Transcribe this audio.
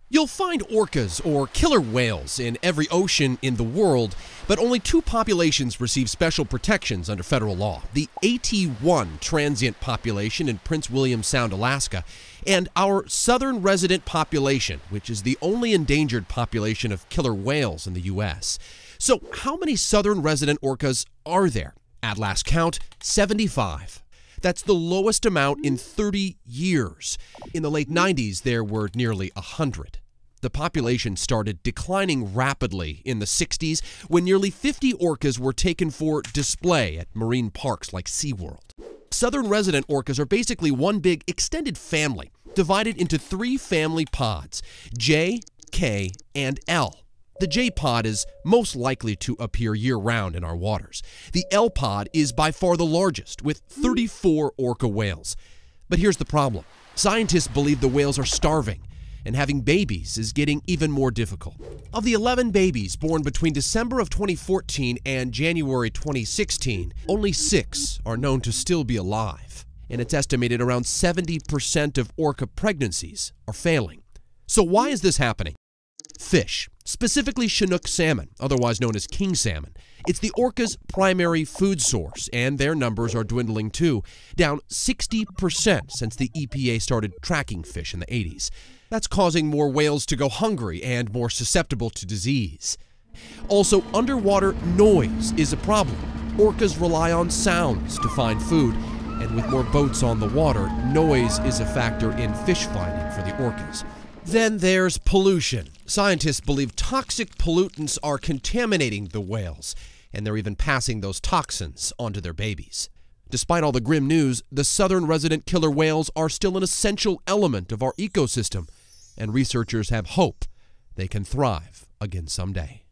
You'll find orcas, or killer whales, in every ocean in the world, but only two populations receive special protections under federal law: the AT1 transient population in Prince William Sound, Alaska, and our southern resident population, which is the only endangered population of killer whales in the U.S. So how many southern resident orcas are there? At last count, 75. That's the lowest amount in 30 years. In the late 90s, there were nearly 100. The population started declining rapidly in the 60s when nearly 50 orcas were taken for display at marine parks like SeaWorld. Southern resident orcas are basically one big extended family, divided into three family pods: J, K, and L. The J pod is most likely to appear year-round in our waters. The L pod is by far the largest, with 34 orca whales. But here's the problem. Scientists believe the whales are starving, and having babies is getting even more difficult. Of the 11 babies born between December of 2014 and January 2016, only 6 are known to still be alive. And it's estimated around 70% of orca pregnancies are failing. So why is this happening? Fish, specifically Chinook salmon, otherwise known as king salmon. It's the orca's primary food source, and their numbers are dwindling too, down 60% since the EPA started tracking fish in the 80s. That's causing more whales to go hungry and more susceptible to disease. Also, underwater noise is a problem. Orcas rely on sounds to find food, and with more boats on the water, noise is a factor in fish finding for the orcas. Then there's pollution. Scientists believe toxic pollutants are contaminating the whales, and they're even passing those toxins onto their babies. Despite all the grim news, the southern resident killer whales are still an essential element of our ecosystem, and researchers have hope they can thrive again someday.